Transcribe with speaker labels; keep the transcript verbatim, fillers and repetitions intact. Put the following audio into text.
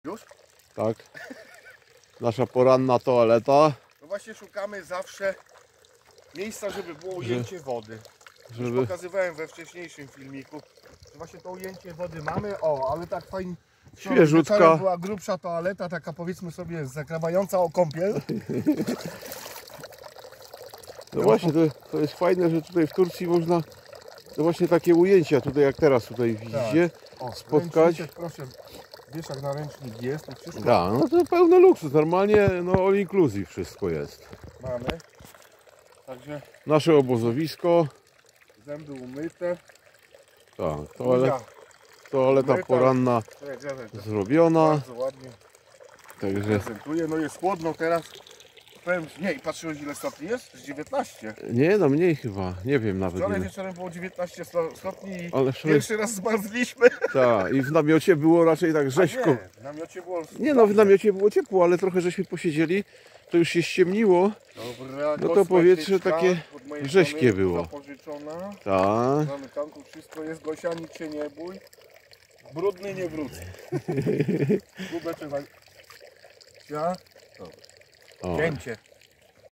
Speaker 1: Już?
Speaker 2: Tak. Nasza poranna toaleta.
Speaker 1: No właśnie szukamy zawsze miejsca, żeby było ujęcie wody. Już
Speaker 2: Żeby...
Speaker 1: pokazywałem we wcześniejszym filmiku, że właśnie to ujęcie wody mamy. O, ale tak fajnie.
Speaker 2: Świeżutka.
Speaker 1: Wieczorem była grubsza toaleta, taka powiedzmy sobie zakrawająca o kąpiel.
Speaker 2: No właśnie, to, to jest fajne, że tutaj w Turcji można no właśnie takie ujęcia, tutaj jak teraz tutaj widzicie,
Speaker 1: O,
Speaker 2: spotkać.
Speaker 1: ręczniczek, proszę, wieszak na ręcznik jest, to wszystko
Speaker 2: Da, no to pełny luksus, normalnie no all inclusive wszystko jest.
Speaker 1: mamy. Także
Speaker 2: Nasze obozowisko,
Speaker 1: zęby umyte.
Speaker 2: tak, toalet,
Speaker 1: Buzia
Speaker 2: toaleta
Speaker 1: umyta.
Speaker 2: poranna
Speaker 1: Czekaj, czekaj, to
Speaker 2: zrobiona,
Speaker 1: bardzo ładnie
Speaker 2: także
Speaker 1: prezentuje. No jest chłodno teraz. Powiem, nie, i patrzyłeś ile stopni jest? Z dziewiętnaście.
Speaker 2: nie no mniej chyba, nie wiem nawet
Speaker 1: Wczoraj
Speaker 2: ile.
Speaker 1: wieczorem było dziewiętnaście sto- stopni i
Speaker 2: Ale wczoraj,
Speaker 1: pierwszy raz zmarzliśmy.
Speaker 2: tak, i w namiocie było raczej tak
Speaker 1: A
Speaker 2: rzeźko.
Speaker 1: nie, w namiocie było...
Speaker 2: Nie no, w namiocie było ciepło, ale trochę żeśmy posiedzieli, to już się ściemniło.
Speaker 1: Dobra,
Speaker 2: No to powietrze
Speaker 1: kosmetyczka
Speaker 2: takie
Speaker 1: od mojej
Speaker 2: rześkie
Speaker 1: żony
Speaker 2: było.
Speaker 1: zapożyczona.
Speaker 2: Tak.
Speaker 1: Mamy tam tu wszystko jest, Gosia, nic się nie bój. Brudny nie wrócę. Kubeczek. Ja?
Speaker 2: O.
Speaker 1: Cięcie.